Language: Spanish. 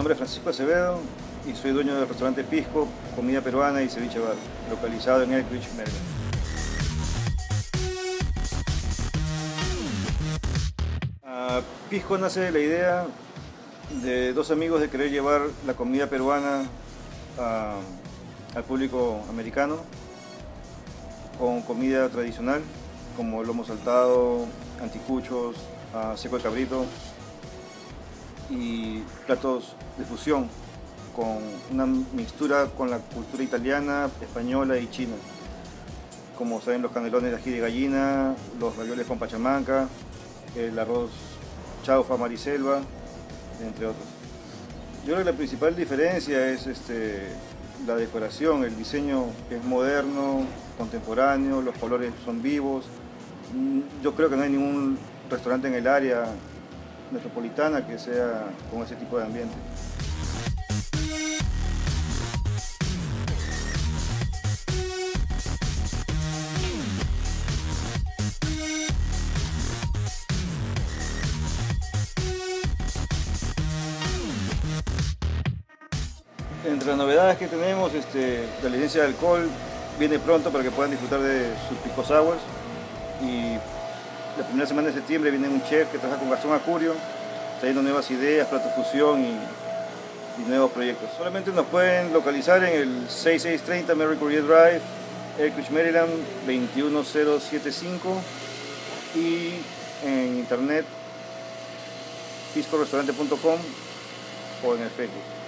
nombre es Francisco Acevedo y soy dueño del restaurante Pisco, comida peruana y ceviche bar, localizado en Elkridge, Maryland. Pisco nace de la idea de dos amigos de querer llevar la comida peruana al público americano con comida tradicional como lomo saltado, anticuchos, seco de cabrito y platos de fusión con una mixtura con la cultura italiana, española y china, como saben los canelones de ají de gallina, los ravioles con pachamanca, el arroz chaufa mariselva, entre otros. Yo creo que la principal diferencia es la decoración, el diseño que es moderno, contemporáneo, los colores son vivos. Yo creo que no hay ningún restaurante en el área metropolitana que sea con ese tipo de ambiente. Entre las novedades que tenemos, la licencia de alcohol viene pronto para que puedan disfrutar de sus pisco sours, y la primera semana de septiembre viene un chef que trabaja con Gastón Acurio, trayendo nuevas ideas, platos fusión y nuevos proyectos. Solamente nos pueden localizar en el 6630 Merry Courier Drive, Elkridge, Maryland 21075, y en internet piscorestaurante.com o en el Facebook.